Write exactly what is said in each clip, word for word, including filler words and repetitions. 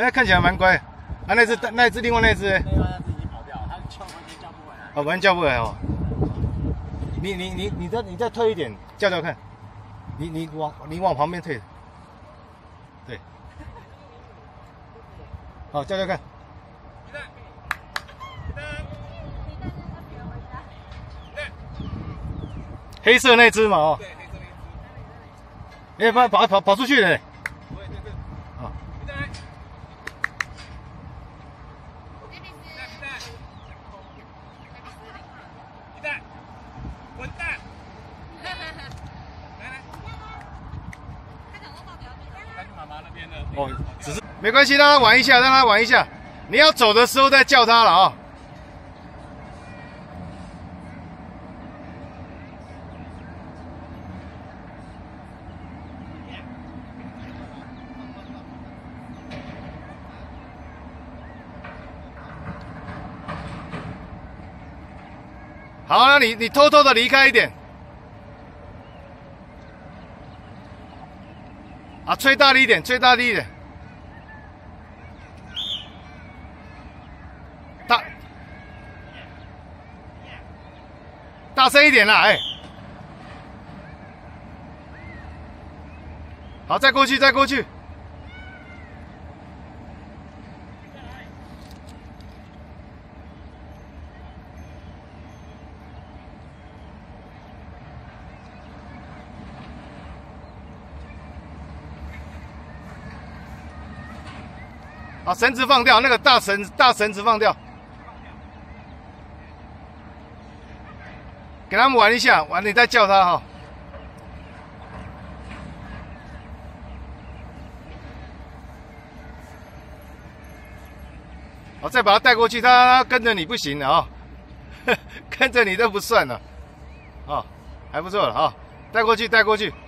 它看起来蛮乖。啊，那只那只另外那只， 另外那只已经跑掉了，它叫完全叫不回来。 哦，完全叫不回来哦。你你你你再你再退一点，叫叫看。你你往你往旁边退。对。好，叫叫看。黑色那只嘛哦。对，黑色那只。哎，跑跑跑跑出去了。对对对。啊。鸡蛋，滚蛋！来来，他讲说到底要去哪？他去妈妈那边了。哦，只是没关系，让他玩一下，让他玩一下。你要走的时候再叫他了啊。好，那你你偷偷的离开一点，啊，吹大力一点，吹大力一点，大大声一点啦，哎，好，再过去，再过去。好，绳子放掉，那个大绳大绳子放掉，给他们玩一下，完你再叫他哈。好，再把他带过去，他跟着你不行了啊，跟着你都不算了，啊，还不错了啊，带过去，带过去。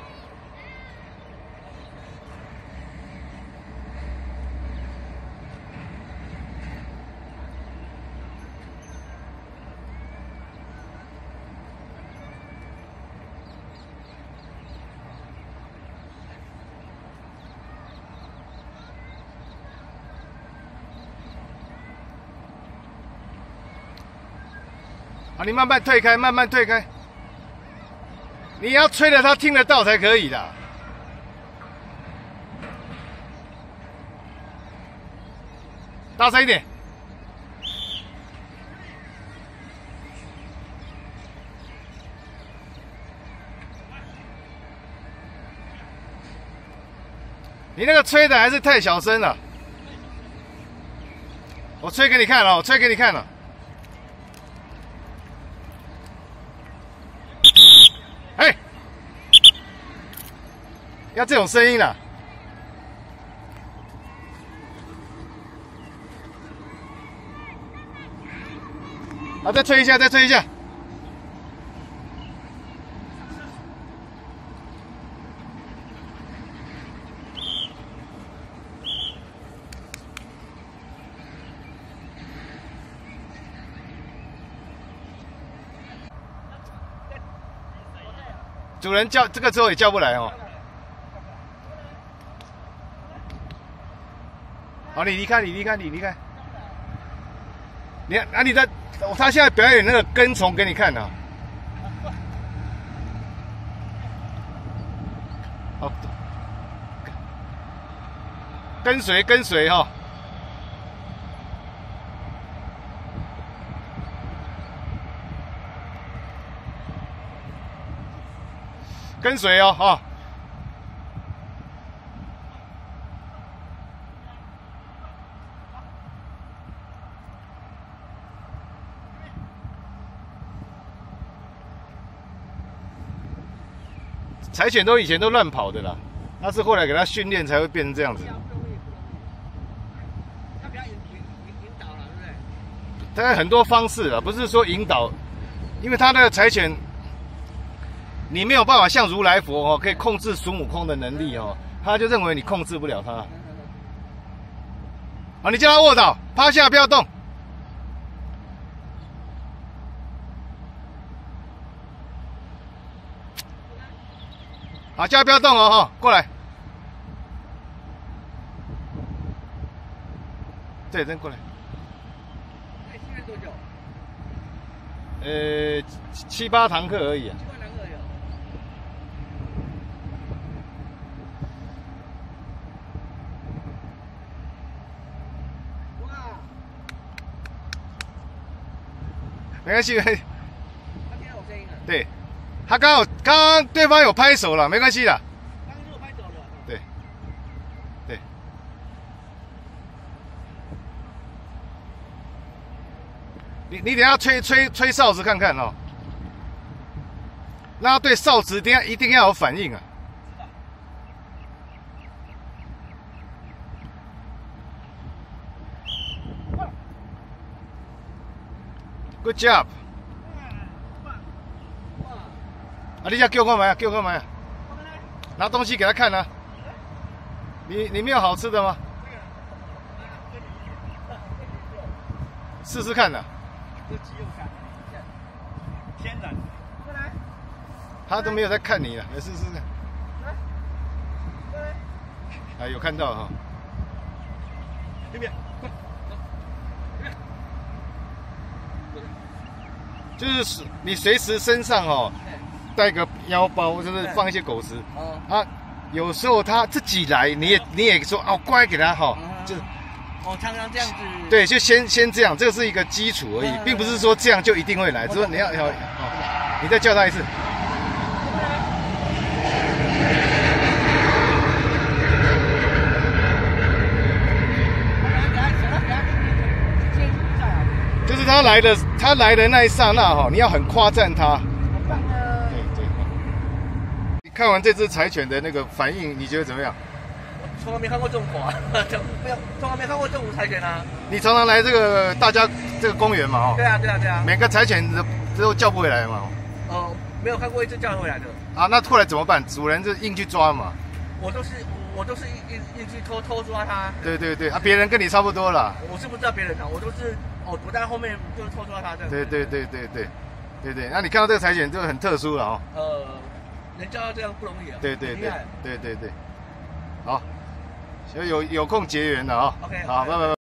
啊，你慢慢退开，慢慢退开。你要吹的他听得到才可以的。大声一点。你那个吹的还是太小声了。我吹给你看了，我吹给你看了。哎，要这种声音啦。好，再吹一下，再吹一下。主人叫这个之后也叫不来哦。好，你离开，你离开，你离开。你看，啊，你在，他现在表演那个跟从给你看呢、啊。好，跟随，跟随哈、哦。跟随哦，哈、哦。柴犬都以前都乱跑的啦，那是后来给它训练才会变成这样子。它比较引引引导了，对不对？它有很多方式啊，不是说引导，因为它那个柴犬。你没有办法像如来佛哦，可以控制孙悟空的能力哦，他就认为你控制不了他。好，你叫他卧倒，趴下，不要动。好，叫他不要动哦，哈，过来。 对，扔过来。 那训练多久？ 呃，七八堂课而已啊。 七八堂课而已。哇！ 没关系，没关系。 他听到我声音了。 对，他刚好刚刚对方有拍手了，没关系的。 刚刚就有拍手了。 对，对。你你等一下吹吹吹哨子看看哦，让他对哨子一定要一定要有反应啊。Good job！ 啊，你要叫我买啊，叫我买啊，拿东西给他看啊。你你没有好吃的吗？试试看呐、啊。 这肌肉感，天然。过来。 他都没有在看你了，来试试看。 来。过来。 啊，有看到哈。 这边。 就是你随时身上哦带个腰包，就是放一些狗食。哦。啊，有时候他自己来，你也你也说哦乖给他哈，就。 哦，常常这样子。 对，就先先这样，这个是一个基础而已，并不是说这样就一定会来。只是你要要哦，你再叫他一次。就是他来的，他来的那一刹那哈，你要很夸赞他。对对。你看完这只柴犬的那个反应，你觉得怎么样？ 从来没看过这种狗啊，没有，从来没看过这种柴犬啊。 你常常来这个大家这个公园嘛，哦。 对啊，对啊，对啊。 每个柴犬都都叫不回来嘛。 哦，没有看过一只叫回来的。 啊，那后来怎么办？主人就硬去抓嘛。 我都是我都是硬硬去偷偷抓它。 对对对，啊，别人跟你差不多啦。 我是不知道别人的，我都是哦，我在后面就是偷抓它这样。 对对对对对，对对。那你看到这个柴犬就很特殊了哦。 呃，能叫到这样不容易啊。 对对对对对对，好。有有空结缘的啊、哦。 OK， 好，拜拜。